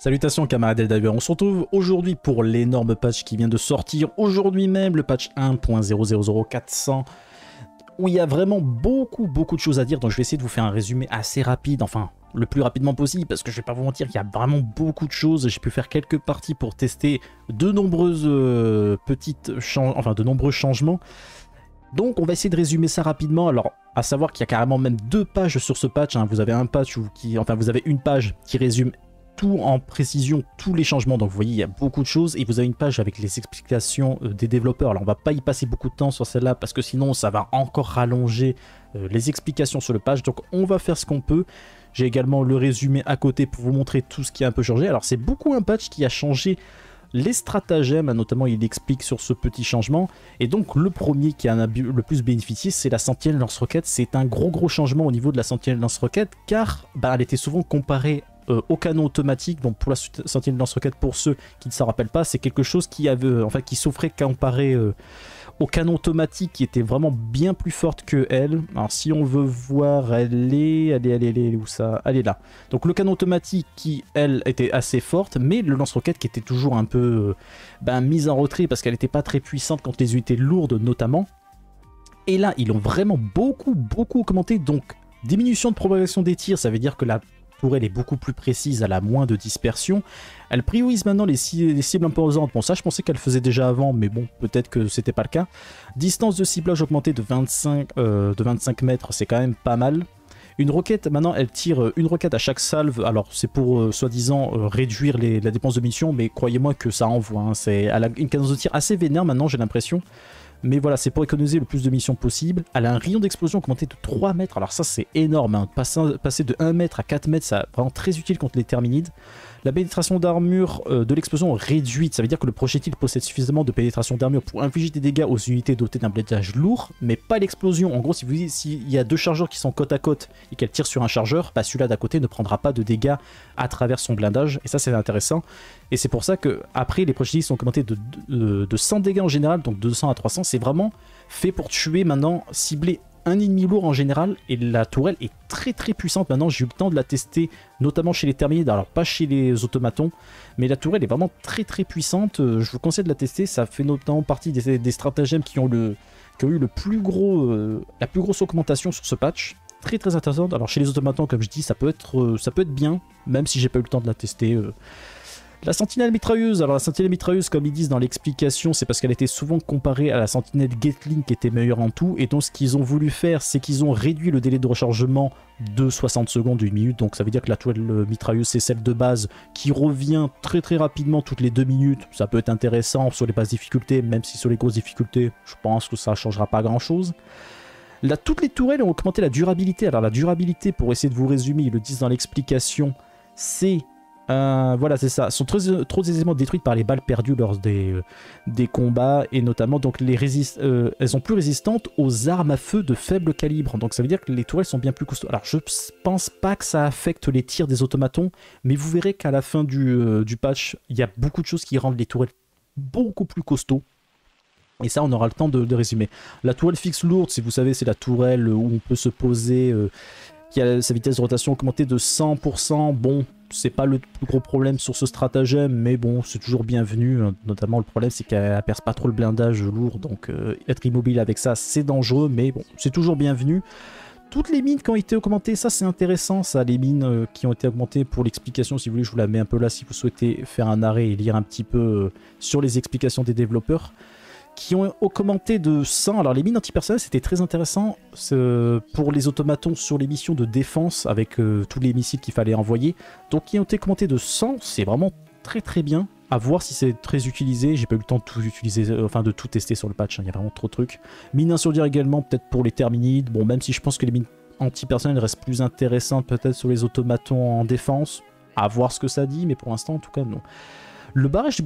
Salutations camarades Eldiver, on se retrouve aujourd'hui pour l'énorme patch qui vient de sortir aujourd'hui même, le patch 1.000400, où il y a vraiment beaucoup de choses à dire, donc je vais essayer de vous faire un résumé assez rapide, enfin le plus rapidement possible, parce que je vais pas vous mentir, il y a vraiment beaucoup de choses. J'ai pu faire quelques parties pour tester de nombreuses de nombreux changements. Donc on va essayer de résumer ça rapidement. Alors à savoir qu'il y a carrément même deux pages sur ce patch, hein. Vous avez vous avez une page qui résume tout en précision, tous les changements, donc vous voyez il y a beaucoup de choses, et vous avez une page avec les explications des développeurs. Alors on va pas y passer beaucoup de temps sur celle-là parce que sinon ça va encore rallonger les explications sur le patch, donc on va faire ce qu'on peut. J'ai également le résumé à côté pour vous montrer tout ce qui a un peu changé. Alors c'est beaucoup un patch qui a changé les stratagèmes, notamment il explique sur ce petit changement, et donc le premier qui en a le plus bénéficié, c'est la sentinelle lance-roquette. C'est un gros changement au niveau de la sentinelle lance-roquette, car elle était souvent comparée au canon automatique. Donc pour la sentinelle lance-roquette, pour ceux qui ne s'en rappellent pas, c'est quelque chose qui avait, qui souffrait comparé au canon automatique, qui était vraiment bien plus forte que elle. Alors si on veut voir, elle est où ça? Elle est là. Donc le canon automatique qui, elle, était assez forte, mais le lance-roquette qui était toujours un peu mise en retrait parce qu'elle n'était pas très puissante contre les unités lourdes notamment. Et là, ils ont vraiment beaucoup augmenté. Donc diminution de propagation des tirs, ça veut dire que la tourelle est beaucoup plus précise, elle a moins de dispersion. Elle priorise maintenant les cibles imposantes. Bon, ça je pensais qu'elle faisait déjà avant, mais bon, peut-être que c'était pas le cas. Distance de ciblage augmentée de 25 mètres, c'est quand même pas mal. Une roquette, maintenant elle tire une roquette à chaque salve. Alors c'est pour soi-disant réduire la dépense de munitions, mais croyez-moi que ça envoie, hein. Elle a une cadence de tir assez vénère maintenant, j'ai l'impression. Mais voilà, c'est pour économiser le plus de munitions possible. Elle a un rayon d'explosion augmenté de 3 mètres. Alors ça, c'est énorme, hein. Passer de 1 mètre à 4 mètres, c'est vraiment très utile contre les terminides. La pénétration d'armure de l'explosion réduite. Ça veut dire que le projectile possède suffisamment de pénétration d'armure pour infliger des dégâts aux unités dotées d'un blindage lourd, mais pas l'explosion. En gros, s'il y a deux chargeurs qui sont côte à côte et qu'elle tire sur un chargeur, celui-là d'à côté ne prendra pas de dégâts à travers son blindage. Et ça, c'est intéressant. Et c'est pour ça que après les projectiles sont augmentés de 100 dégâts en général, donc 200 à 300. C'est vraiment fait pour tuer maintenant, cibler un ennemi lourd en général, et la tourelle est très puissante. Maintenant j'ai eu le temps de la tester, notamment chez les terminides, alors pas chez les automatons, mais la tourelle est vraiment très puissante. Je vous conseille de la tester, ça fait notamment partie des stratagèmes qui ont eu la plus grosse augmentation sur ce patch. Très intéressante. Alors chez les automatons, comme je dis, ça peut être bien, même si j'ai pas eu le temps de la tester. La sentinelle mitrailleuse, alors la sentinelle mitrailleuse, comme ils disent dans l'explication, c'est parce qu'elle était souvent comparée à la sentinelle Gatling qui était meilleure en tout, et donc ce qu'ils ont voulu faire, c'est qu'ils ont réduit le délai de rechargement de 60 secondes, 1 minute, donc ça veut dire que la toile mitrailleuse c'est celle de base qui revient très rapidement toutes les 2 minutes. Ça peut être intéressant sur les basses difficultés, même si sur les grosses difficultés, je pense que ça changera pas grand chose. Là, toutes les tourelles ont augmenté la durabilité. Alors la durabilité, pour essayer de vous résumer, ils le disent dans l'explication, c'est... voilà, c'est ça, sont trop aisément détruites par les balles perdues lors des combats, et notamment donc elles sont plus résistantes aux armes à feu de faible calibre. Donc ça veut dire que les tourelles sont bien plus costauds. Alors je pense pas que ça affecte les tirs des automatons, mais vous verrez qu'à la fin du patch, il y a beaucoup de choses qui rendent les tourelles beaucoup plus costauds. Et ça, on aura le temps de résumer. La tourelle fixe lourde, si vous savez, c'est la tourelle où on peut se poser, qui a sa vitesse de rotation augmentée de 100%. Bon, c'est pas le plus gros problème sur ce stratagème, mais bon, c'est toujours bienvenu. Notamment, le problème, c'est qu'elle perce pas trop le blindage lourd, donc être immobile avec ça, c'est dangereux, mais bon, c'est toujours bienvenu. Toutes les mines qui ont été augmentées, ça c'est intéressant, ça, les mines qui ont été augmentées. Pour l'explication, si vous voulez, je vous la mets un peu là, si vous souhaitez faire un arrêt et lire un petit peu sur les explications des développeurs, qui ont augmenté de 100. Alors les mines antipersonnelles, c'était très intéressant pour les automatons sur les missions de défense avec tous les missiles qu'il fallait envoyer. Donc qui ont été augmentés de 100, c'est vraiment très bien. À voir si c'est très utilisé. J'ai pas eu le temps de tout utiliser, de tout tester sur le patch, hein. Il y a vraiment trop de trucs. Mines incendiaires également, peut-être pour les terminides. Bon, même si je pense que les mines antipersonnelles restent plus intéressantes peut-être sur les automatons en défense. À voir ce que ça dit, mais pour l'instant en tout cas non. Le barrage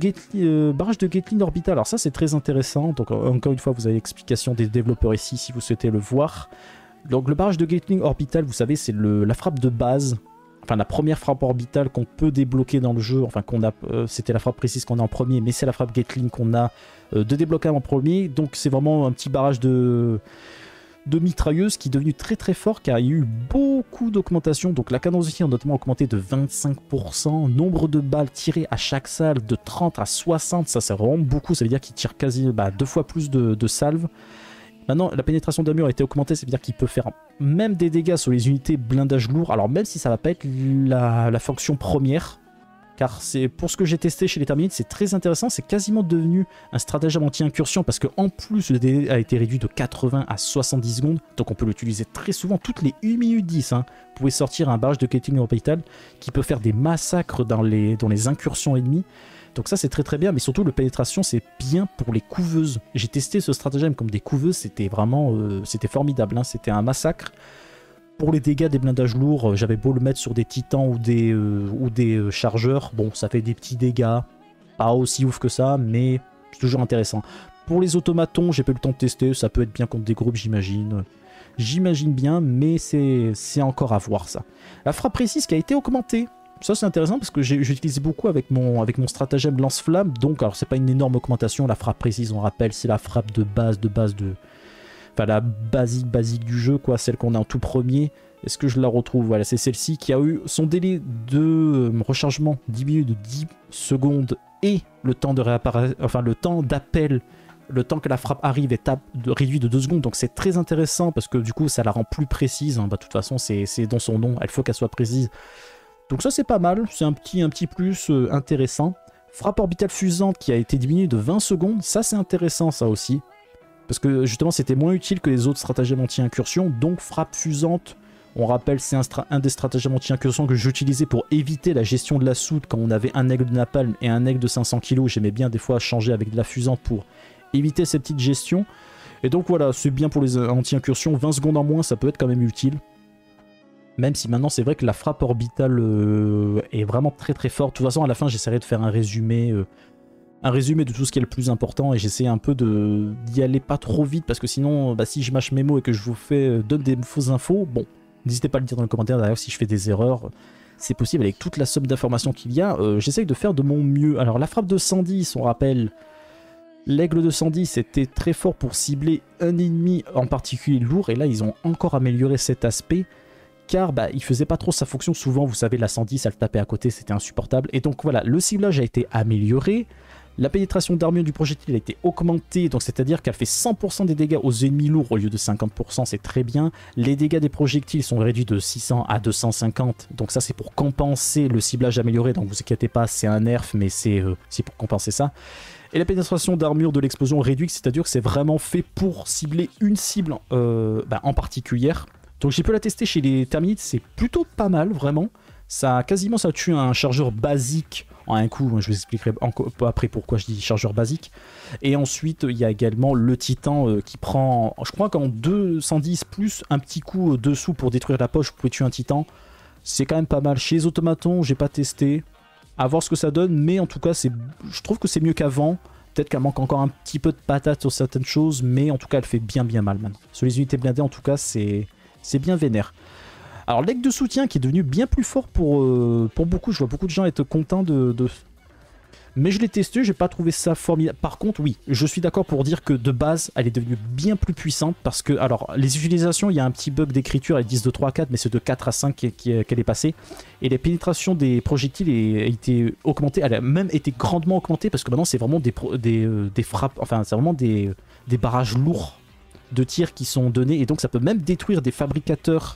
de Gatling orbital, alors ça c'est très intéressant. Donc encore une fois, vous avez l'explication des développeurs ici si vous souhaitez le voir. Donc le barrage de Gatling orbital, vous savez, c'est la frappe de base, enfin la première frappe orbitale qu'on peut débloquer dans le jeu. Enfin c'était la frappe précise qu'on a en premier, mais c'est la frappe Gatling qu'on a de débloquer en premier. Donc c'est vraiment un petit barrage de mitrailleuse qui est devenu très fort, car il y a eu beaucoup d'augmentation. Donc la cadence de tir notamment augmentée de 25%. Nombre de balles tirées à chaque salve de 30 à 60. Ça c'est vraiment beaucoup. Ça veut dire qu'il tire quasi 2 fois plus de salves. Maintenant, la pénétration d'armure a été augmentée, ça veut dire qu'il peut faire même des dégâts sur les unités blindage lourd. Alors même si ça va pas être la fonction première, car c'est pour ce que j'ai testé chez les Terminites, c'est très intéressant, c'est quasiment devenu un stratagème anti-incursion, parce qu'en plus le délai a été réduit de 80 à 70 secondes, donc on peut l'utiliser très souvent, toutes les 1 minute 10. Vous pouvez sortir un barrage de Kettling orbital qui peut faire des massacres dans les incursions ennemies. Donc ça c'est très très bien, mais surtout le pénétration c'est bien pour les couveuses. J'ai testé ce stratagème comme des couveuses, c'était vraiment c'était formidable, c'était un massacre. Pour les dégâts des blindages lourds, j'avais beau le mettre sur des titans ou des chargeurs, bon ça fait des petits dégâts, pas aussi ouf que ça, mais c'est toujours intéressant. Pour les automatons, j'ai pas eu le temps de tester, ça peut être bien contre des groupes j'imagine. J'imagine bien, mais c'est encore à voir ça. La frappe précise qui a été augmentée. Ça c'est intéressant parce que j'utilise beaucoup avec mon stratagème lance-flamme, donc alors c'est pas une énorme augmentation, la frappe précise on rappelle c'est la frappe de base enfin la basique du jeu quoi, celle qu'on a en tout premier. Est-ce que je la retrouve? Voilà, c'est celle-ci qui a eu son délai de rechargement diminué de 10 secondes et le temps de réapparaître, enfin le temps d'appel, le temps que la frappe arrive est réduit de 2 secondes, donc c'est très intéressant parce que du coup ça la rend plus précise, de toute façon c'est dans son nom, il faut qu'elle soit précise. Donc ça c'est pas mal, c'est un petit plus intéressant. Frappe orbitale fusante qui a été diminuée de 20 secondes, ça c'est intéressant ça aussi. Parce que justement c'était moins utile que les autres stratagèmes anti-incursion, donc frappe fusante, on rappelle c'est un des stratagèmes anti-incursion que j'utilisais pour éviter la gestion de la soude quand on avait un aigle de napalm et un aigle de 500 kg, j'aimais bien des fois changer avec de la fusante pour éviter ces petites gestions. Et donc voilà, c'est bien pour les anti-incursions, 20 secondes en moins ça peut être quand même utile. Même si maintenant c'est vrai que la frappe orbitale est vraiment très très forte. De toute façon à la fin j'essaierai de faire un résumé de tout ce qui est le plus important et j'essaie un peu d'y aller pas trop vite parce que sinon si je mâche mes mots et que je vous donne des fausses infos, bon, n'hésitez pas à le dire dans les commentaires d'ailleurs si je fais des erreurs. C'est possible avec toute la somme d'informations qu'il y a, j'essaye de faire de mon mieux. Alors la frappe de 110, on rappelle, l'aigle de 110 était très fort pour cibler un ennemi en particulier lourd et là ils ont encore amélioré cet aspect. Car il faisait pas trop sa fonction, souvent vous savez la 110 elle tapait à côté, c'était insupportable. Et donc voilà, le ciblage a été amélioré, la pénétration d'armure du projectile a été augmentée, donc c'est-à-dire qu'elle fait 100% des dégâts aux ennemis lourds au lieu de 50%, c'est très bien. Les dégâts des projectiles sont réduits de 600 à 250, donc ça c'est pour compenser le ciblage amélioré, donc vous inquiétez pas, c'est un nerf, mais c'est pour compenser ça. Et la pénétration d'armure de l'explosion réduite, c'est-à-dire que c'est vraiment fait pour cibler une cible en particulière. Donc j'ai pu la tester chez les Terminites, c'est plutôt pas mal vraiment. Ça tue un chargeur basique en un coup, je vous expliquerai après pourquoi je dis chargeur basique. Et ensuite il y a également le titan qui prend, je crois qu'en 210 plus un petit coup dessous pour détruire la poche, vous pouvez tuer un titan. C'est quand même pas mal. Chez les automatons, j'ai pas testé, à voir ce que ça donne, mais en tout cas je trouve que c'est mieux qu'avant. Peut-être qu'elle manque encore un petit peu de patate sur certaines choses, mais en tout cas elle fait bien mal maintenant. Sur les unités blindées en tout cas c'est bien vénère. Alors l'aigle de soutien qui est devenu bien plus fort pour beaucoup. Je vois beaucoup de gens être contents Mais je l'ai testé, j'ai pas trouvé ça formidable. Par contre, oui, je suis d'accord pour dire que de base, elle est devenue bien plus puissante. Parce que, alors, les utilisations, il y a un petit bug d'écriture, elles disent de 3 à 4, mais c'est de 4 à 5 qu'elle est passée. Et la pénétration des projectiles a été augmentée, elle a même été grandement augmentée. Parce que maintenant, c'est vraiment des frappes, enfin, c'est vraiment des barrages lourds de tir qui sont donnés, et donc ça peut même détruire des fabricateurs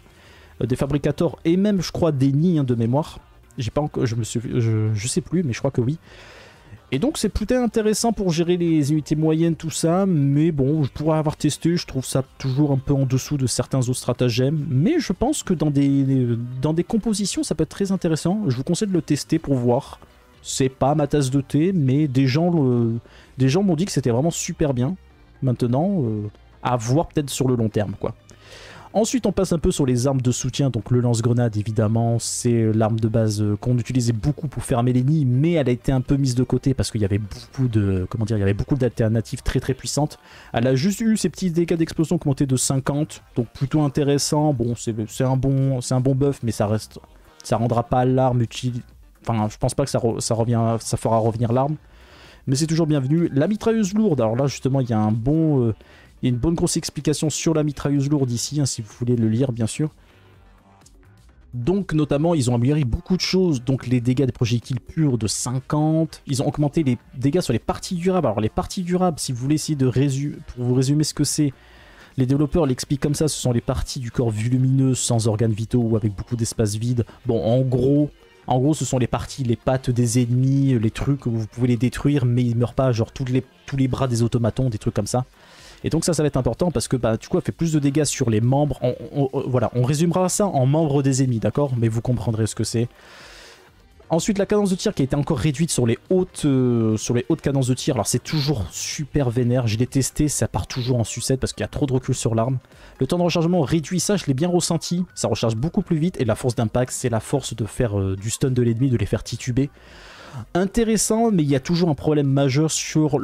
et même je crois des nids de mémoire. J'ai pas encore, je sais plus, mais je crois que oui. Et donc c'est plutôt intéressant pour gérer les unités moyennes, tout ça, mais bon, je pourrais avoir testé, je trouve ça toujours un peu en dessous de certains autres stratagèmes, mais je pense que dans des compositions ça peut être très intéressant. Je vous conseille de le tester pour voir. C'est pas ma tasse de thé, mais des gens m'ont dit que c'était vraiment super bien. Maintenant, à voir peut-être sur le long terme, quoi. Ensuite, on passe un peu sur les armes de soutien. Donc le lance-grenade, évidemment, c'est l'arme de base qu'on utilisait beaucoup pour fermer les nids, mais elle a été un peu mise de côté parce qu'il y avait beaucoup d'alternatives très très puissantes. Elle a juste eu ses petits dégâts d'explosion augmentés de 50, donc plutôt intéressant. Bon, c'est un bon buff, mais ça rendra pas l'arme utile. Enfin, je pense pas que ça fera revenir l'arme, mais c'est toujours bienvenu. La mitrailleuse lourde, alors là justement, il y a une bonne grosse explication sur la mitrailleuse lourde ici, si vous voulez le lire bien sûr. Donc notamment ils ont amélioré beaucoup de choses, donc les dégâts des projectiles purs de 50, ils ont augmenté les dégâts sur les parties durables. Alors les parties durables, si vous voulez essayer de résumer, pour vous résumer ce que c'est, les développeurs l'expliquent comme ça, ce sont les parties du corps volumineuses sans organes vitaux ou avec beaucoup d'espace vide. Bon, en gros ce sont les parties, les pattes des ennemis, les trucs où vous pouvez les détruire mais ils meurent pas, genre tous les bras des automatons, des trucs comme ça. Et donc ça va être important parce que bah, du coup, elle fait plus de dégâts sur les membres. Voilà, on résumera ça en membres des ennemis, d'accord? Mais vous comprendrez ce que c'est. Ensuite, la cadence de tir qui a été encore réduite sur les hautes cadences de tir. Alors c'est toujours super vénère. Je l'ai testé, ça part toujours en sucette parce qu'il y a trop de recul sur l'arme. Le temps de rechargement réduit, ça je l'ai bien ressenti. Ça recharge beaucoup plus vite. Et la force d'impact, c'est la force de faire du stun de l'ennemi, de les faire tituber. Intéressant, mais il y a toujours un problème majeur sur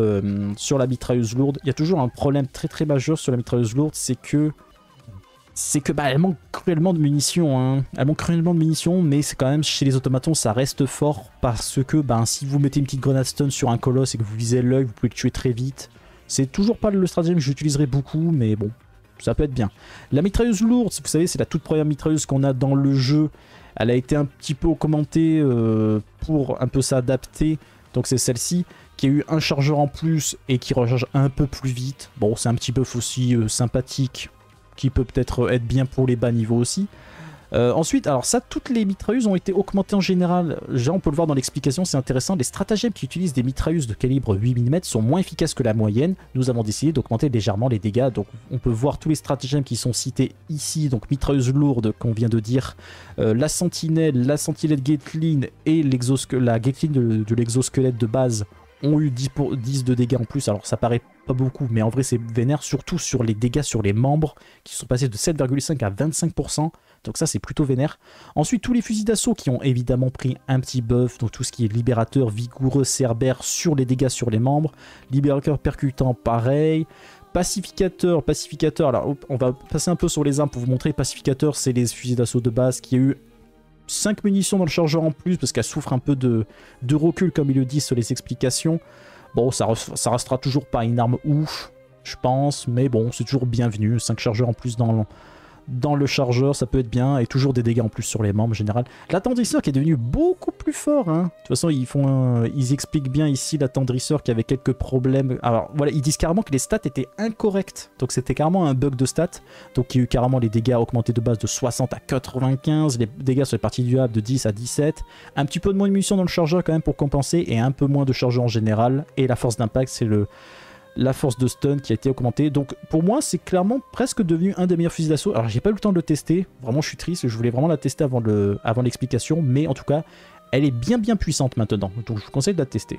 la mitrailleuse lourde. Il y a toujours un problème très très majeur sur la mitrailleuse lourde, c'est que bah, elle manque cruellement de munitions. Hein. Elle manque cruellement de munitions, mais c'est quand même chez les automatons, ça reste fort parce que bah, si vous mettez une petite grenade stun sur un colosse et que vous visez l'œil, vous pouvez le tuer très vite. C'est toujours pas le stratagème que j'utiliserai beaucoup, mais bon, ça peut être bien. La mitrailleuse lourde, vous savez, c'est la toute première mitrailleuse qu'on a dans le jeu. Elle a été un petit peu augmentée pour un peu s'adapter. Donc c'est celle-ci qui a eu un chargeur en plus et qui recharge un peu plus vite. Bon, c'est un petit peu aussi sympathique, qui peut peut-être être bien pour les bas niveaux aussi. Ensuite, alors ça, toutes les mitrailleuses ont été augmentées en général. Déjà, on peut le voir dans l'explication, c'est intéressant. Les stratagèmes qui utilisent des mitrailleuses de calibre 8 mm sont moins efficaces que la moyenne. Nous avons décidé d'augmenter légèrement les dégâts. Donc, on peut voir tous les stratagèmes qui sont cités ici. Donc, mitrailleuse lourde, qu'on vient de dire. La sentinelle Gatling et la Gatling de l'exosquelette de base ont eu 10 de dégâts en plus. Alors, ça paraît pas beaucoup, mais en vrai, c'est vénère. Surtout sur les dégâts sur les membres, qui sont passés de 7,5 à 25%. Donc ça c'est plutôt vénère. Ensuite tous les fusils d'assaut qui ont évidemment pris un petit buff, donc tout ce qui est libérateur, vigoureux, cerbère sur les dégâts sur les membres. Libérateur percutant pareil. Pacificateur, alors on va passer un peu sur les armes pour vous montrer. Pacificateur c'est les fusils d'assaut de base qui a eu 5 munitions dans le chargeur en plus parce qu'elle souffre un peu de recul comme ils le disent sur les explications. Bon ça restera toujours pas une arme ouf je pense, mais bon c'est toujours bienvenu. 5 chargeurs en plus dans le chargeur, ça peut être bien, et toujours des dégâts en plus sur les membres en général. L'attendrisseur qui est devenu beaucoup plus fort, hein. De toute façon, ils expliquent bien ici l'attendrisseur qui avait quelques problèmes. Alors voilà, ils disent carrément que les stats étaient incorrectes, donc c'était carrément un bug de stats. Donc il y a eu carrément les dégâts augmentés de base de 60 à 95, les dégâts sur les parties du hub de 10 à 17, un petit peu de moins de munitions dans le chargeur quand même pour compenser, et un peu moins de chargeur en général, et la force d'impact c'est la force de stun qui a été augmentée. Donc pour moi c'est clairement presque devenu un des meilleurs fusils d'assaut. Alors j'ai pas eu le temps de le tester, vraiment je suis triste, je voulais vraiment la tester avant l'explication, mais en tout cas elle est bien puissante maintenant, donc je vous conseille de la tester.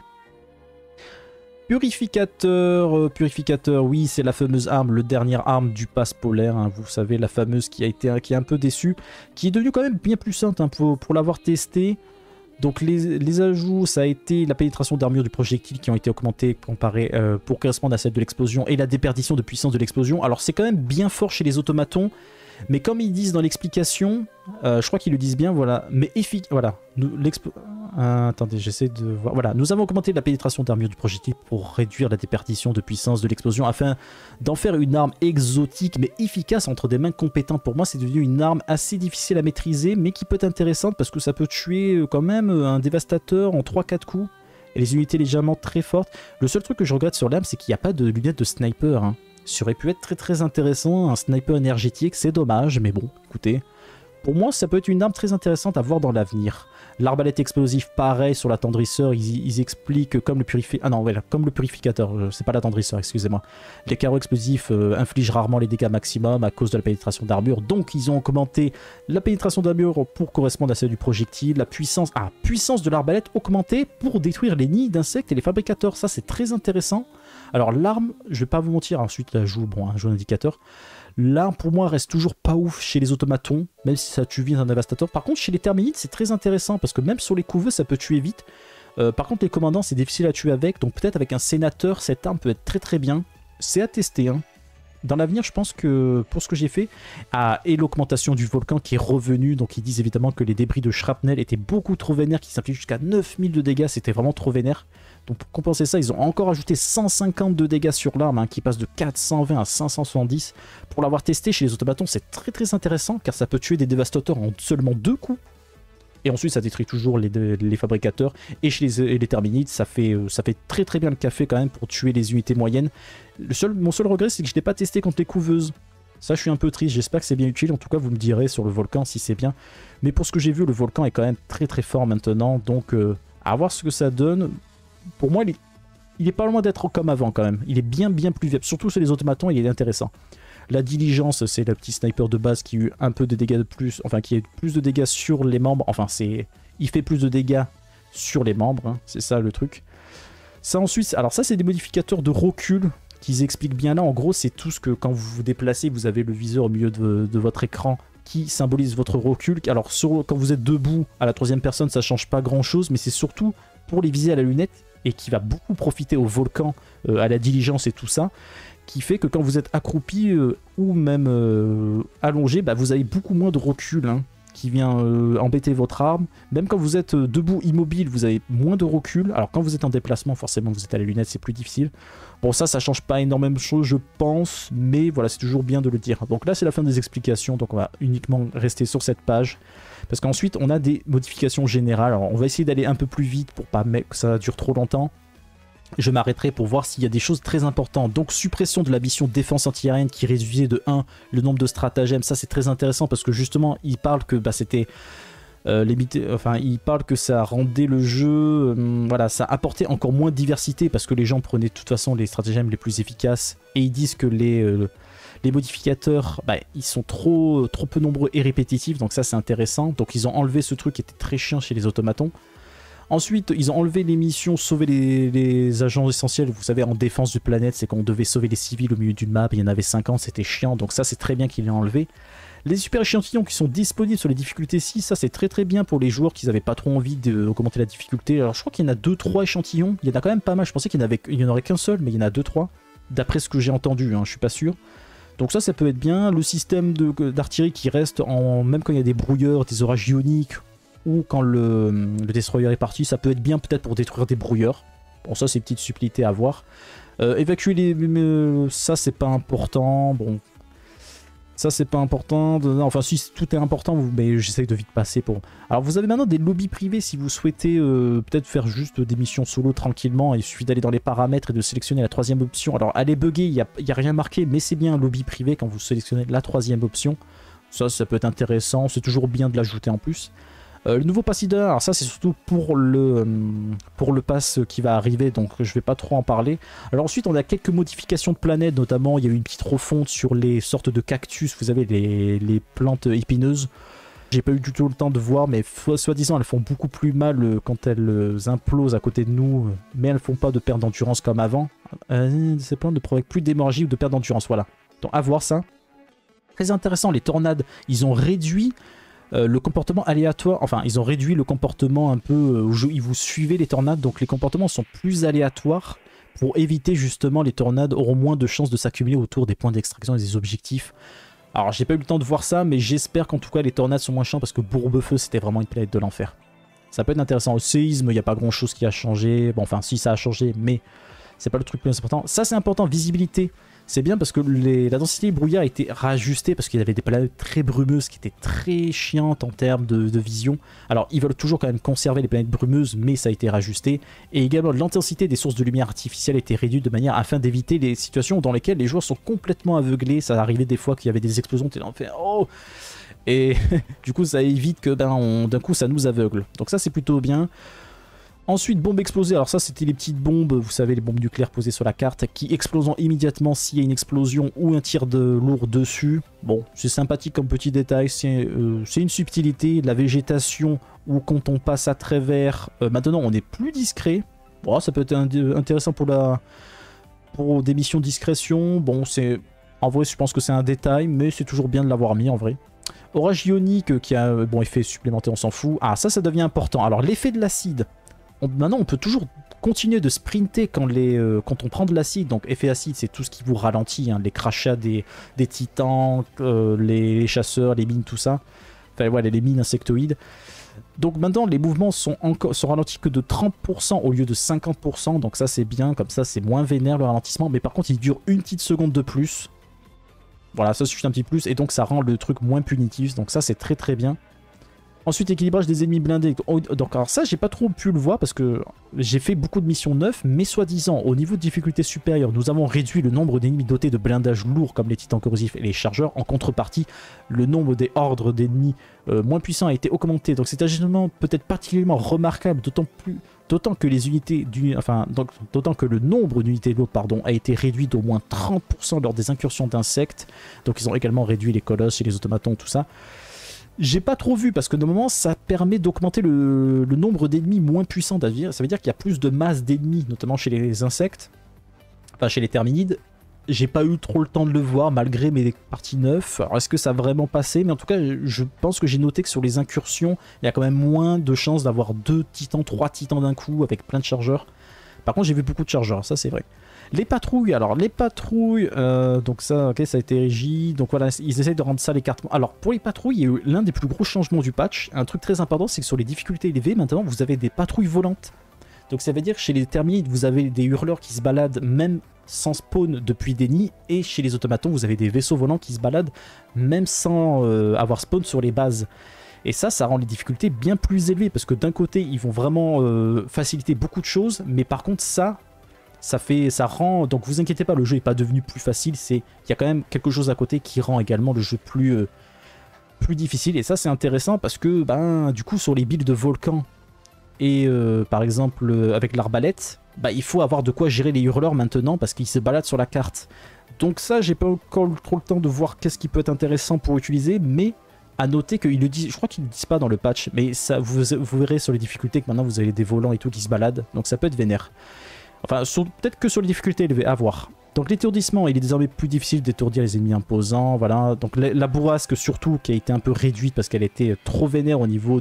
Purificateur, oui c'est la fameuse arme, le dernière arme du pass polaire, hein, vous savez la fameuse qui est un peu déçue, qui est devenue quand même bien plus simple hein, pour l'avoir testée. Donc les ajouts, ça a été la pénétration d'armure du projectile qui ont été augmentés comparé pour correspondre à celle de l'explosion et la déperdition de puissance de l'explosion. Alors c'est quand même bien fort chez les automatons, mais comme ils disent dans l'explication, je crois qu'ils le disent bien, voilà, mais voilà, attendez, j'essaie de voir. Voilà, nous avons augmenté la pénétration d'armure du projectile pour réduire la déperdition de puissance de l'explosion afin d'en faire une arme exotique mais efficace entre des mains compétentes. Pour moi, c'est devenu une arme assez difficile à maîtriser mais qui peut être intéressante parce que ça peut tuer quand même un dévastateur en 3-4 coups et les unités légèrement très fortes. Le seul truc que je regrette sur l'arme, c'est qu'il n'y a pas de lunettes de sniper, hein. Ça aurait pu être très intéressant, un sniper énergétique, c'est dommage, mais bon, écoutez. Pour moi, ça peut être une arme très intéressante à voir dans l'avenir. L'arbalète explosive, pareil, sur l'attendrisseur, ils expliquent comme le purificateur. Ah non, voilà, comme le purificateur, c'est pas l'attendrisseur, excusez-moi. Les carreaux explosifs infligent rarement les dégâts maximum à cause de la pénétration d'armure, donc ils ont augmenté la pénétration d'armure pour correspondre à celle du projectile. La puissance, puissance de l'arbalète augmentée pour détruire les nids d'insectes et les fabricateurs, ça c'est très intéressant. Alors l'arme, je vais pas vous mentir, ensuite la joue, bon, un jeu d'indicateur. L'arme pour moi reste toujours pas ouf chez les automatons, même si ça tue vite un dévastateur. Par contre chez les terminites c'est très intéressant parce que même sur les couveux ça peut tuer vite. Par contre les commandants c'est difficile à tuer avec, donc peut-être avec un sénateur cette arme peut être très bien. C'est à tester hein. dans l'avenir, je pense que pour ce que j'ai fait, et l'augmentation du volcan qui est revenue, donc ils disent évidemment que les débris de shrapnel étaient beaucoup trop vénères, qui s'impliquent jusqu'à 9000 de dégâts, c'était vraiment trop vénère. Donc pour compenser ça, ils ont encore ajouté 150 de dégâts sur l'arme, hein, qui passe de 420 à 570. Pour l'avoir testé chez les automatons, c'est très très intéressant, car ça peut tuer des dévastateurs en seulement 2 coups. Et ensuite, ça détruit toujours les fabricateurs. Et chez les terminites, ça fait très très bien le café quand même pour tuer les unités moyennes. Mon seul regret, c'est que je ne l'ai pas testé contre les couveuses. Ça, je suis un peu triste. J'espère que c'est bien utile. En tout cas, vous me direz sur le volcan si c'est bien. Mais pour ce que j'ai vu, le volcan est quand même très très fort maintenant. Donc, à voir ce que ça donne. Pour moi, il est pas loin d'être comme avant quand même. Il est bien plus viable. Surtout sur les automatons, il est intéressant. La diligence, c'est le petit sniper de base qui a eu un peu de dégâts de plus, enfin qui a eu plus de dégâts sur les membres, enfin il fait plus de dégâts sur les membres, hein, c'est ça le truc. Ça ensuite, alors ça c'est des modificateurs de recul qu'ils expliquent bien là, en gros c'est tout ce que quand vous vous déplacez, vous avez le viseur au milieu de votre écran qui symbolise votre recul. Alors quand vous êtes debout à la troisième personne, ça change pas grand chose, mais c'est surtout pour les viser à la lunette et qui va beaucoup profiter au volcan, à la diligence et tout ça, qui fait que quand vous êtes accroupi ou même allongé, bah, vous avez beaucoup moins de recul hein, qui vient embêter votre arme. Même quand vous êtes debout immobile, vous avez moins de recul. Alors quand vous êtes en déplacement, forcément vous êtes à la lunette, c'est plus difficile. Bon ça change pas énormément de choses je pense, mais voilà c'est toujours bien de le dire. Donc là c'est la fin des explications, donc on va uniquement rester sur cette page. Parce qu'ensuite on a des modifications générales. Alors on va essayer d'aller un peu plus vite pour pas que ça dure trop longtemps. Je m'arrêterai pour voir s'il y a des choses très importantes. Donc suppression de la mission défense antiaérienne qui réduisait de 1 le nombre de stratagèmes. Ça c'est très intéressant parce que justement il parle que bah, c'était limité. Enfin il parle que ça rendait le jeu, voilà, ça apportait encore moins de diversité parce que les gens prenaient de toute façon les stratagèmes les plus efficaces. Et ils disent que les modificateurs, bah, ils sont trop peu nombreux et répétitifs. Donc ça c'est intéressant. Donc ils ont enlevé ce truc qui était très chiant chez les automatons. Ensuite, ils ont enlevé les missions sauver les agents essentiels. Vous savez, en défense du planète, c'est qu'on devait sauver les civils au milieu d'une map. Il y en avait 50, c'était chiant. Donc ça, c'est très bien qu'il l'ait enlevé. Les super échantillons qui sont disponibles sur les difficultés 6, ça c'est très bien pour les joueurs qui n'avaient pas trop envie d'augmenter la difficulté. Alors je crois qu'il y en a 2-3 échantillons. Il y en a quand même pas mal. Je pensais qu'il n'y en aurait qu'un seul, mais il y en a 2-3. D'après ce que j'ai entendu, hein, je suis pas sûr. Donc ça peut être bien. Le système d'artillerie qui reste, même quand il y a des brouilleurs, des orages ioniques, ou quand le destroyer est parti, ça peut être bien peut-être pour détruire des brouilleurs. Bon ça c'est une petite subtilité à voir. Évacuer ça c'est pas important. Bon, ça c'est pas important. Enfin si tout est important, mais j'essaye de vite passer pour... Alors vous avez maintenant des lobbies privés si vous souhaitez peut-être faire juste des missions solo tranquillement. Il suffit d'aller dans les paramètres et de sélectionner la troisième option. Alors elle est buggée, il n'y a rien marqué, mais c'est bien un lobby privé quand vous sélectionnez la troisième option. Ça peut être intéressant, c'est toujours bien de l'ajouter en plus. Le nouveau pass hidden, alors ça c'est surtout pour le pass qui va arriver, donc je vais pas trop en parler. Alors ensuite on a quelques modifications de planètes, notamment il y a eu une petite refonte sur les sortes de cactus, vous savez les plantes épineuses. J'ai pas eu du tout le temps de voir, mais soi-disant elles font beaucoup plus mal quand elles implosent à côté de nous, mais elles font pas de perte d'endurance comme avant. Ces plantes ne provoquent plus d'hémorragie ou de perte d'endurance, voilà. Donc à voir ça. Très intéressant, les tornades, ils ont réduit... le comportement aléatoire, enfin ils ont réduit le comportement un peu où ils vous suivez les tornades, donc les comportements sont plus aléatoires pour éviter justement les tornades auront moins de chances de s'accumuler autour des points d'extraction et des objectifs. Alors j'ai pas eu le temps de voir ça, mais j'espère qu'en tout cas les tornades sont moins chiants parce que Bourbefeu c'était vraiment une planète de l'enfer. Ça peut être intéressant. Au séisme, il n'y a pas grand chose qui a changé, bon enfin si ça a changé, mais c'est pas le truc le plus important. Ça c'est important, visibilité. C'est bien parce que la densité du brouillard a été rajustée parce qu'il y avait des planètes très brumeuses qui étaient très chiantes en termes de vision. Alors ils veulent toujours quand même conserver les planètes brumeuses, mais ça a été rajusté. Et également l'intensité des sources de lumière artificielle a été réduite de manière afin d'éviter les situations dans lesquelles les joueurs sont complètement aveuglés. Ça arrivait des fois qu'il y avait des explosions, t'es là en fait oh. Et du coup ça évite que d'un coup ça nous aveugle. Donc ça c'est plutôt bien. Ensuite, bombes explosées. Alors ça, c'était les petites bombes, vous savez, les bombes nucléaires posées sur la carte, qui explosent immédiatement s'il y a une explosion ou un tir de lourd dessus. Bon, c'est sympathique comme petit détail, c'est une subtilité. La végétation, ou quand on passe à travers, maintenant on est plus discret. Bon, ça peut être intéressant pour des missions discrétion. Bon, c'est... En vrai, je pense que c'est un détail, mais c'est toujours bien de l'avoir mis en vrai. Orage ionique, qui a bon effet supplémentaire, on s'en fout. Ah, ça devient important. Alors, l'effet de l'acide. Maintenant, on peut toujours continuer de sprinter quand on prend de l'acide. Donc effet acide, c'est tout ce qui vous ralentit, hein, les crachats des titans, les chasseurs, les mines, tout ça. Enfin voilà, les mines insectoïdes. Donc maintenant les mouvements sont ralentis que de 30% au lieu de 50%. Donc ça c'est bien, comme ça c'est moins vénère le ralentissement. Mais par contre il dure une petite seconde de plus. Voilà, ça suffit un petit plus. Et donc ça rend le truc moins punitif. Donc ça c'est très très bien. Ensuite, équilibrage des ennemis blindés. Donc, alors ça, j'ai pas trop pu le voir parce que j'ai fait beaucoup de missions neuves, mais soi-disant, au niveau de difficulté supérieure, nous avons réduit le nombre d'ennemis dotés de blindages lourds comme les titans corrosifs et les chargeurs. En contrepartie, le nombre des ordres d'ennemis moins puissants a été augmenté. Donc c'est un ajustement peut-être particulièrement remarquable, d'autant que les unités d'autant que le nombre d'unités de l'eau, a été réduit d'au moins 30% lors des incursions d'insectes. Donc ils ont également réduit les colosses et les automatons, tout ça. J'ai pas trop vu parce que de moment ça permet d'augmenter le nombre d'ennemis moins puissants. Ça veut dire qu'il y a plus de masse d'ennemis, notamment chez les insectes, enfin chez les terminides. J'ai pas eu trop le temps de le voir malgré mes parties 9. Alors est-ce que ça a vraiment passé? Mais en tout cas, je pense que j'ai noté que sur les incursions, il y a quand même moins de chances d'avoir 2 titans, 3 titans d'un coup avec plein de chargeurs. Par contre, j'ai vu beaucoup de chargeurs, ça c'est vrai. Les patrouilles, donc ça, ok, ça a été régi. Donc voilà, ils essayent de rendre ça l'écartement. Alors pour les patrouilles, il y a eu l'un des plus gros changements du patch. Un truc très important, c'est que sur les difficultés élevées, maintenant vous avez des patrouilles volantes. Donc ça veut dire que chez les terminides, vous avez des hurleurs qui se baladent même sans spawn depuis des nids. Et chez les automatons, vous avez des vaisseaux volants qui se baladent même sans avoir spawn sur les bases. Et ça rend les difficultés bien plus élevées parce que d'un côté, ils vont vraiment faciliter beaucoup de choses, mais par contre ça rend, donc vous inquiétez pas, le jeu n'est pas devenu plus facile, il y a quand même quelque chose à côté qui rend également le jeu plus difficile. Et ça c'est intéressant parce que du coup sur les builds de volcan et par exemple avec l'arbalète, il faut avoir de quoi gérer les hurleurs maintenant parce qu'ils se baladent sur la carte. Donc ça j'ai pas encore trop le temps de voir qu'est-ce qui peut être intéressant pour utiliser, mais à noter qu'ils le disent, je crois qu'ils ne le disent pas dans le patch, mais ça vous verrez sur les difficultés que maintenant vous avez des volants et tout qui se baladent, donc ça peut être vénère. Enfin, peut-être que sur les difficultés élevées, à voir. Donc l'étourdissement, il est désormais plus difficile d'étourdir les ennemis imposants, voilà. Donc la bourrasque surtout, qui a été un peu réduite parce qu'elle était trop vénère au niveau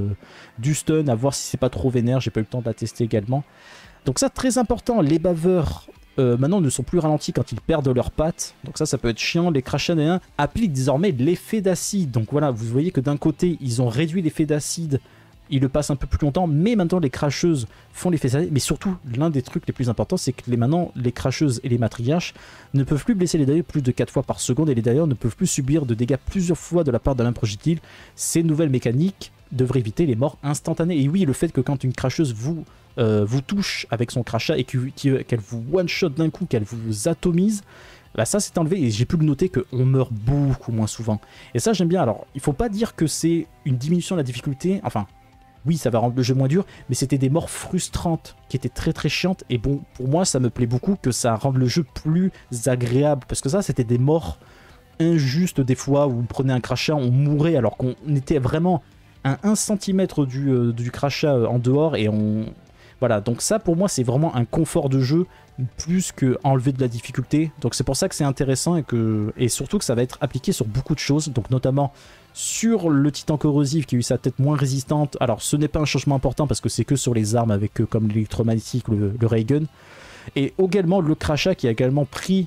du stun, à voir si c'est pas trop vénère, j'ai pas eu le temps de la tester également. Donc ça, très important, les baveurs, maintenant ne sont plus ralentis quand ils perdent leurs pattes, donc ça peut être chiant. Les crachats nains appliquent désormais l'effet d'acide, donc voilà, vous voyez que d'un côté, ils ont réduit l'effet d'acide, il le passe un peu plus longtemps, mais maintenant les cracheuses font l'effet d'acide. Mais surtout, l'un des trucs les plus importants, c'est que maintenant les cracheuses et les matriarches ne peuvent plus blesser les dailleurs plus de 4 fois par seconde, et les dailleurs ne peuvent plus subir de dégâts plusieurs fois de la part d'un même projectile. Ces nouvelles mécaniques devraient éviter les morts instantanées. Et oui, le fait que quand une cracheuse vous touche avec son crachat et qu'elle vous one-shot d'un coup, qu'elle vous atomise, ça c'est enlevé, et j'ai pu le noter qu'on meurt beaucoup moins souvent. Et ça j'aime bien. Alors il faut pas dire que c'est une diminution de la difficulté, enfin oui, ça va rendre le jeu moins dur, mais c'était des morts frustrantes qui étaient très très chiantes. Et bon, pour moi, ça me plaît beaucoup que ça rende le jeu plus agréable. Parce que ça, c'était des morts injustes des fois, où on prenait un crachat, on mourait alors qu'on était vraiment à 1 cm du crachat en dehors. Et on... Voilà, donc ça pour moi, c'est vraiment un confort de jeu plus que enlever de la difficulté. Donc c'est pour ça que c'est intéressant et surtout que ça va être appliqué sur beaucoup de choses. Donc notamment sur le titan corrosif qui a eu sa tête moins résistante. Alors ce n'est pas un changement important parce que c'est que sur les armes avec comme l'électromagnétique, le ray gun. Et également le crachat qui a également pris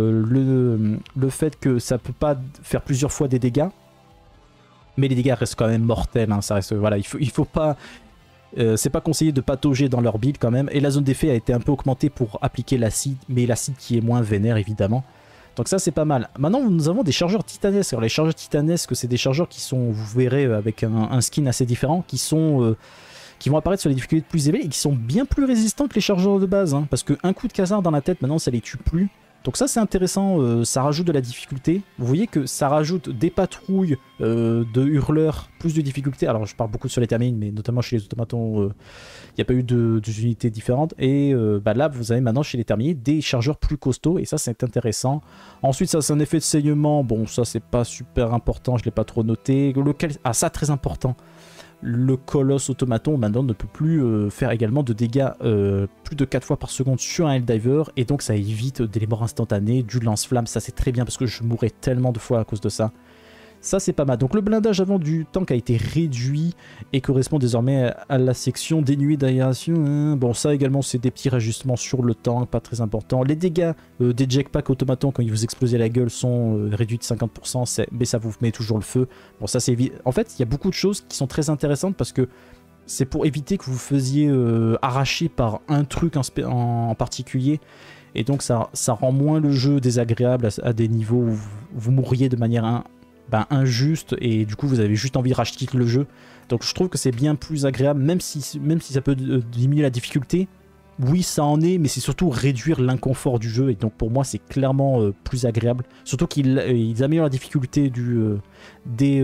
le fait que ça peut pas faire plusieurs fois des dégâts. Mais les dégâts restent quand même mortels, hein, ça reste, voilà, il faut pas... c'est pas conseillé de patauger dans leur build quand même. Et la zone d'effet a été un peu augmentée pour appliquer l'acide, mais l'acide qui est moins vénère évidemment. Donc ça c'est pas mal. Maintenant nous avons des chargeurs titanesques. Alors les chargeurs titanesques, c'est des chargeurs qui sont, vous verrez, avec un skin assez différent, qui vont apparaître sur les difficultés plus élevées et qui sont bien plus résistants que les chargeurs de base, hein, parce qu'un coup de casar dans la tête maintenant ça les tue plus. Donc ça c'est intéressant, ça rajoute de la difficulté. Vous voyez que ça rajoute des patrouilles de hurleurs, plus de difficulté. Alors je parle beaucoup sur les termines, mais notamment chez les automatons, il n'y a pas eu d'unités différentes. Et là vous avez maintenant chez les terminides des chargeurs plus costauds, et ça c'est intéressant. Ensuite ça c'est un effet de saignement, bon ça c'est pas super important, je l'ai pas trop noté. Ah ça très important. Le colosse automaton maintenant ne peut plus faire également de dégâts plus de 4 fois par seconde sur un Helldiver, et donc ça évite des morts instantanées, du lance-flamme. Ça c'est très bien parce que je mourrais tellement de fois à cause de ça. Ça, c'est pas mal. Donc le blindage avant du tank a été réduit et correspond désormais à la section dénuée d'aération. Bon, ça également, c'est des petits réajustements sur le tank, pas très important. Les dégâts des jetpacks automatons quand ils vous explosent la gueule sont réduits de 50%, mais ça vous met toujours le feu. Bon, ça c'est évident. En fait, il y a beaucoup de choses qui sont très intéressantes parce que c'est pour éviter que vous faisiez arracher par un truc en particulier. Et donc ça rend moins le jeu désagréable à des niveaux où vous mourriez de manière injuste et du coup vous avez juste envie de racheter le jeu. Donc je trouve que c'est bien plus agréable, même si ça peut diminuer la difficulté. Oui, ça en est, mais c'est surtout réduire l'inconfort du jeu, et donc pour moi c'est clairement plus agréable. Surtout qu'ils améliorent la difficulté des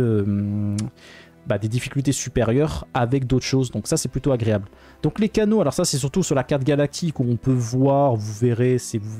difficultés supérieures avec d'autres choses, donc ça c'est plutôt agréable. Donc les canaux, alors ça c'est surtout sur la carte galactique où on peut voir, vous verrez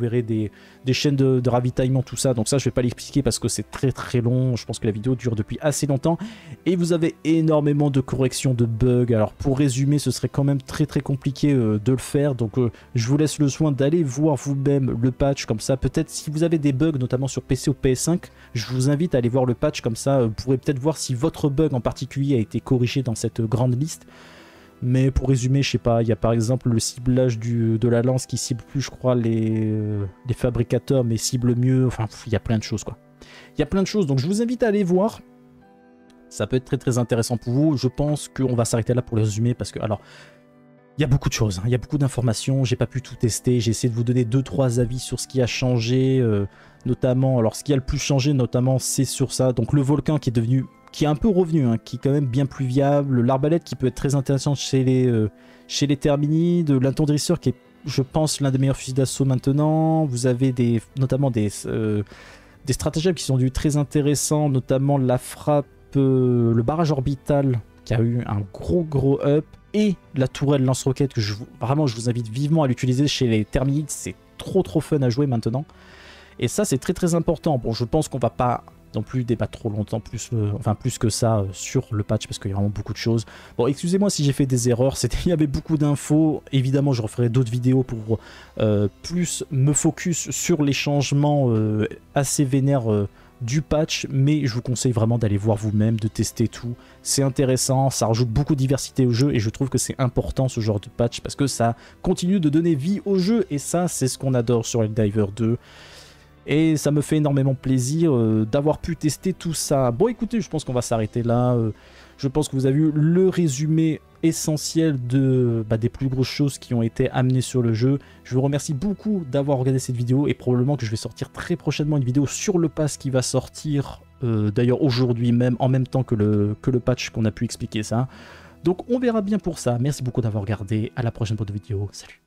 des chaînes de ravitaillement, tout ça, donc ça je vais pas l'expliquer parce que c'est très très long, je pense que la vidéo dure depuis assez longtemps, et vous avez énormément de corrections de bugs. Alors pour résumer, ce serait quand même très très compliqué de le faire, donc je vous laisse le soin d'aller voir vous-même le patch, comme ça peut-être si vous avez des bugs, notamment sur PC ou PS5, je vous invite à aller voir le patch, comme ça vous pourrez peut-être voir si votre bug en particulier a été corrigé dans cette grande liste. Mais pour résumer, je sais pas, il y a par exemple le ciblage de la lance qui cible plus, je crois, les fabricateurs, mais cible mieux, enfin, il y a plein de choses, quoi. Il y a plein de choses, donc je vous invite à aller voir. Ça peut être très très intéressant pour vous. Je pense qu'on va s'arrêter là pour les résumer, parce que, alors, il y a beaucoup de choses, hein, il y a beaucoup d'informations, j'ai pas pu tout tester, j'ai essayé de vous donner 2-3 avis sur ce qui a changé, notamment, alors ce qui a le plus changé, notamment, c'est sur ça, donc le volcan qui est un peu revenu, hein, qui est quand même bien plus viable, l'arbalète qui peut être très intéressante chez les terminides, l'intendrisseur qui est, je pense, l'un des meilleurs fusils d'assaut maintenant. Vous avez notamment des stratagèmes qui sont devenus très intéressants, notamment la frappe, le barrage orbital qui a eu un gros up, et la tourelle lance-roquette que vraiment je vous invite vivement à l'utiliser chez les terminides, c'est trop fun à jouer maintenant. Et ça c'est très très important. Bon, je pense qu'on va pas non plus débattre trop longtemps, plus que ça sur le patch, parce qu'il y a vraiment beaucoup de choses. Bon, excusez-moi si j'ai fait des erreurs, il y avait beaucoup d'infos. Évidemment, je referai d'autres vidéos pour plus me focus sur les changements assez vénères du patch, mais je vous conseille vraiment d'aller voir vous-même, de tester tout. C'est intéressant, ça rajoute beaucoup de diversité au jeu, et je trouve que c'est important ce genre de patch, parce que ça continue de donner vie au jeu, et ça, c'est ce qu'on adore sur Helldivers 2. Et ça me fait énormément plaisir d'avoir pu tester tout ça. Bon, écoutez, je pense qu'on va s'arrêter là. Je pense que vous avez eu le résumé essentiel des plus grosses choses qui ont été amenées sur le jeu. Je vous remercie beaucoup d'avoir regardé cette vidéo, et probablement que je vais sortir très prochainement une vidéo sur le pass qui va sortir d'ailleurs aujourd'hui même, en même temps que le patch qu'on a pu expliquer ça. Donc on verra bien pour ça. Merci beaucoup d'avoir regardé. À la prochaine vidéo. Salut.